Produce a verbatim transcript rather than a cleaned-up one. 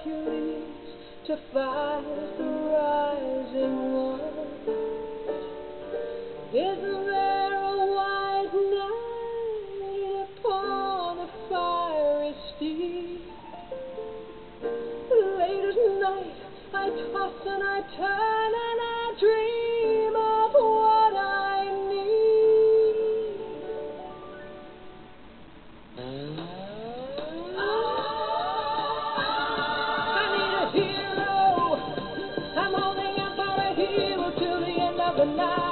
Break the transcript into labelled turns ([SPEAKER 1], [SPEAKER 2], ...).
[SPEAKER 1] Hercules to fight the rising one? Isn't there a white knight upon a fiery steed? Late at night I toss and I turn and I dream of what I need. I need a hero. I'm holding out for a hero till the end of the night.